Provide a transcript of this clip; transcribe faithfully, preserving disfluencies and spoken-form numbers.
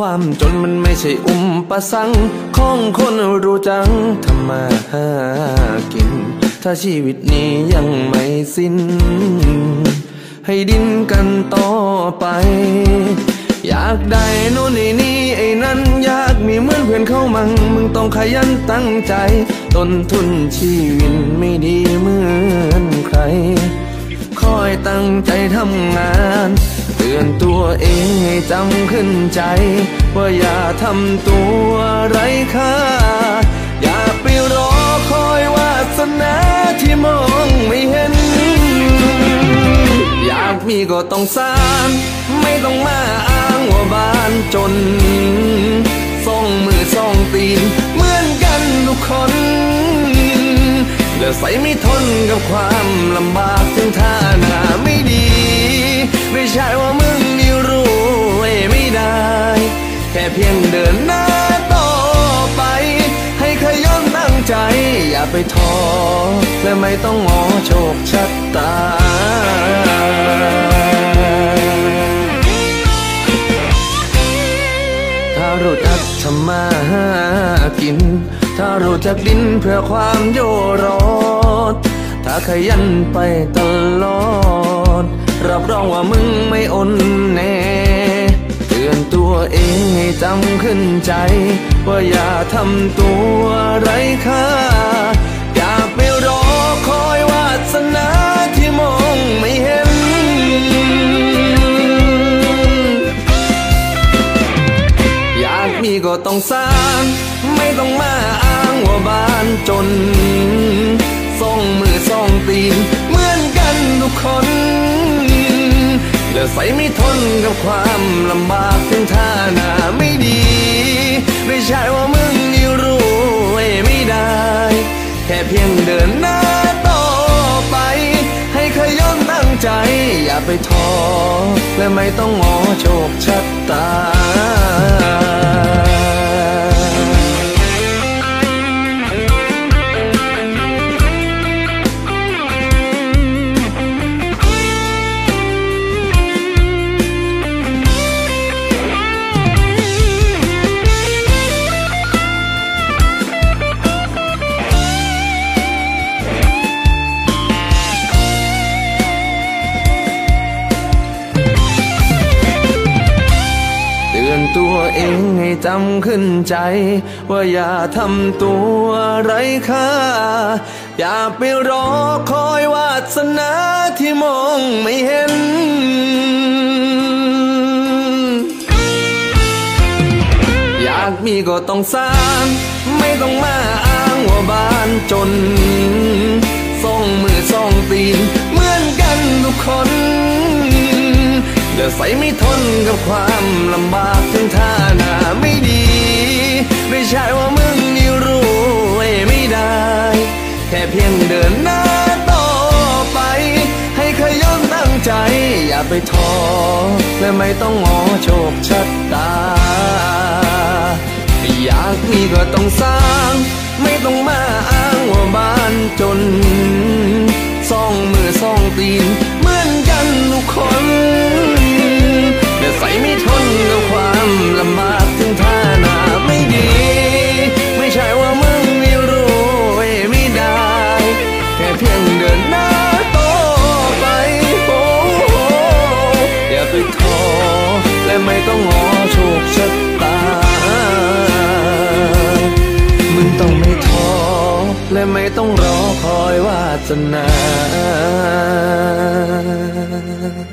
ความจนมันไม่ใช่อุปสรรคของคนรู้จังทำมาหากินถ้าชีวิตนี้ยังไม่สิ้นให้ดิ้นกันต่อไปอยากได้โน่นนี่นี่ไอ้นั้นอยากมีเหมือนเพื่อนเขามั่งมึงต้องขยันตั้งใจต้นทุนชีวิตไม่ดีเหมือนใครคอยตั้งใจทำงานเตือนตัวเองให้จำขึ้นใจว่าอย่าทำตัวไร้ค่าอย่าไปรอคอยวาสนาที่มองไม่เห็นอยากมีก็ต้องสร้างไม่ต้องมาอ้างว่าบ้านจนส่องมือส่องตีนเหมือนกันทุกคนแล้วใส่ไม่ทนกับความลำบากถึงท่าหน้าไม่ดีไม่ใช่ว่ามึงนี่รู้ไม่ได้แค่เพียงเดินหน้าต่อไปให้ขยันตั้งใจอย่าไปท้อและไม่ต้องงอโชคชะตาถ้ารู้จักทำมาหากินถ้ารู้จักดิ้นเพื่อความโยรอดถ้าขยันไปตลอดรับรองว่ามึงไม่อ่อนแน่เตือนตัวเองให้จำขึ้นใจว่าอย่าทำตัวไร้ค่าอย่าไปรอคอยวาสนาที่มองไม่เห็นอยากมีก็ต้องสร้างไม่ต้องมาอ้างว่าบ้านจนส่องมือส่องตีนเหมือนกันทุกคนแล้วใส่ไม่ทนกับความลำบากถึงท่าหน้าไม่ดีไม่ใช่ว่ามึงนี่รู้ไม่ได้แค่เพียงเดินหน้าต่อไปให้ขยันตั้งใจอย่าไปท้อและไม่ต้องงอโชคชะตาตัวเองให้จำขึ้นใจว่าอย่าทำตัวไร้ค่าอย่าไปรอคอยวาสนาที่มองไม่เห็นอยากมีก็ต้องสร้างไม่ต้องมาอ้างว่าบ้านจนส่องมือส่องตีนเหมือนกันทุกคนเดี๋ยวใส่ไม่ทนกับความลำบากถึงท่าหน้าไม่ดีไม่ใช่ว่ามึงนี่รู้ไม่ได้แค่เพียงเดินหน้าต่อไปให้ขยันตั้งใจอย่าไปท้อและไม่ต้องงอโชคชะตาอยากมีก็ต้องสร้างไม่ต้องมาอ้างว่าบ้านจนส่องมือส่องตีนเหมือนกันทุกคนแต่ใส่ไม่ทนกับความลำบากถึงท่าหน้าไม่ดีไม่ใช่ว่ามึงไม่รู้ไม่ได้แค่เพียงเดินหน้าต่อไปโอ้อย่าไปท้อและไม่ต้องงอโชคชะตามึงต้องไม่ท้อและไม่ต้องรอคอยวาสนา